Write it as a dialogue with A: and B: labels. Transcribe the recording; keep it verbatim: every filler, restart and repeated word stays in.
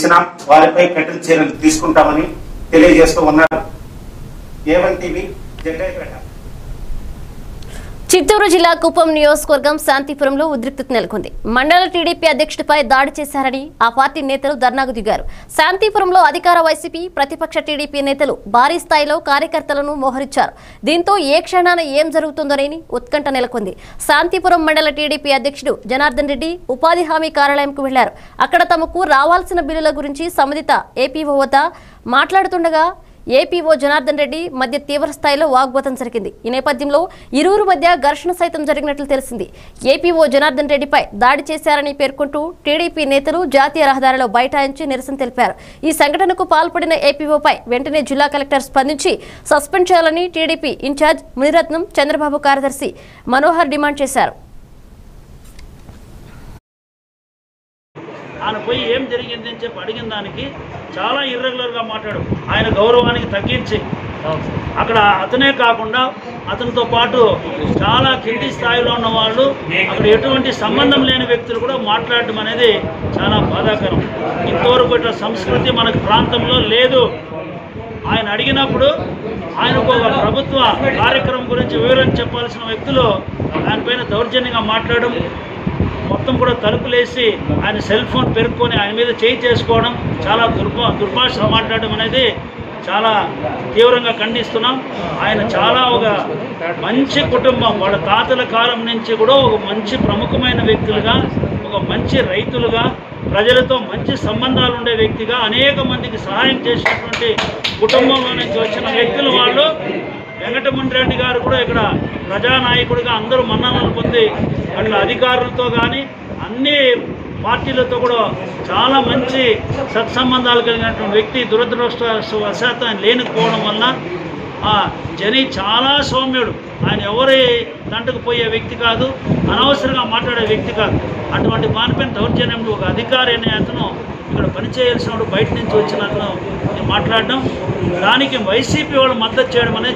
A: ఇచ్చినా వారిపై కఠిన చర్యలు తీసుకుంటామని తెలియజేస్తూ ఉన్నారు. A one TV Jaggayyapeta.
B: Chittoor జిల్లా కుప్పం నియోజకవర్గం శాంతిపురంలో ఉద్రిక్తత నెలకొంది. మండల టీడీపీ అధ్యక్షుడిపై దాడి చేశారని ఆ పార్టీ నేతలు ధర్నాకు దిగారు. శాంతిపురంలో అధికార వైసీపీ, ప్రతిపక్ష టీడీపీ నేతలు భారీ స్థాయిలో కార్యకర్తలను మోహరించారు. దీంతో ఏ క్షణాన ఏం జరుగుతుందోనని ఉత్కంఠ నెలకొంది. శాంతిపురం మండల టీడీపీ అధ్యక్షుడు జనార్దన్ రెడ్డి ఉపాధి హామీ కార్యాలయంకు వెళ్లారు. అక్కడ తమకు రావాల్సిన బిల్లుల గురించి సంబంధిత ఏపీఓ వద్ద మాట్లాడుతుండగా ఏపీఓ జనార్దన్ రెడ్డి మధ్య తీవ్ర స్థాయిలో వాగ్వాదం జరిగింది. ఈ నేపథ్యంలో ఇరువురు మధ్య ఘర్షణ సైతం జరిగినట్లు తెలిసింది. ఏపీఓ జనార్దన్ రెడ్డిపై దాడి చేశారని పేర్కొంటూ టీడీపీ నేతలు జాతీయ రహదారిలో బైఠాయించి నిరసన తెలిపారు. ఈ సంఘటనకు పాల్పడిన ఏపీఓపై వెంటనే జిల్లా కలెక్టర్ స్పందించి సస్పెండ్ చేయాలని టీడీపీ ఇన్ఛార్జ్ మునిరత్నం, చంద్రబాబు కార్యదర్శి మనోహర్ డిమాండ్ చేశారు.
C: ఆయన పోయి ఏం జరిగింది అని చెప్పి అడిగిన దానికి చాలా ఇర్రెగ్యులర్గా మాట్లాడు. ఆయన గౌరవానికి తగ్గించి అక్కడ అతనే కాకుండా అతనితో పాటు చాలా కింది స్థాయిలో ఉన్న వాళ్ళు, అక్కడ ఎటువంటి సంబంధం లేని వ్యక్తులు కూడా మాట్లాడడం అనేది చాలా బాధాకరం. ఇంతవరకు ఇట్లా సంస్కృతి మన ప్రాంతంలో లేదు. ఆయన అడిగినప్పుడు ఆయనకు ఒక ప్రభుత్వ కార్యక్రమం గురించి వివరణ చెప్పాల్సిన వ్యక్తులు ఆయన పైన దౌర్జన్యంగా మాట్లాడడం, మొత్తం కూడా తలుపులేసి ఆయన సెల్ ఫోన్ పెరుక్కొని ఆయన మీద చేయి చేసుకోవడం, చాలా దుర్భా దుర్భాషలు మాట్లాడడం అనేది చాలా తీవ్రంగా ఖండిస్తున్నాం. ఆయన చాలా ఒక మంచి కుటుంబం, వాళ్ళ తాతల కాలం నుంచి కూడా ఒక మంచి ప్రముఖమైన వ్యక్తులుగా, ఒక మంచి రైతులుగా, ప్రజలతో మంచి సంబంధాలు ఉండే వ్యక్తిగా, అనేక మందికి సహాయం చేసినటువంటి కుటుంబంలో నుంచి వచ్చిన వ్యక్తులు వాళ్ళు. వెంకటమణి రెడ్డి గారు కూడా ఇక్కడ ప్రజానాయకుడిగా అందరూ మన్ననలు పొంది అట్లా అధికారులతో కానీ అన్ని పార్టీలతో కూడా చాలా మంచి సత్సంబంధాలు కలిగినటువంటి వ్యక్తి దురదృష్టవశాత్తు ఆయన లేనిపోవడం వల్ల ఆ జని చాలా సౌమ్యుడు. ఆయన ఎవరి దంటకు పోయే వ్యక్తి కాదు, అనవసరంగా మాట్లాడే వ్యక్తి కాదు. అటువంటి మానిపైన దౌర్జన్యం ఒక అధికారి అనే అతను ఇక్కడ పనిచేయాల్సిన బయట నుంచి వచ్చిన అతను మాట్లాడడం, దానికి వైసీపీ వాళ్ళు మద్దతు చేయడం అనేది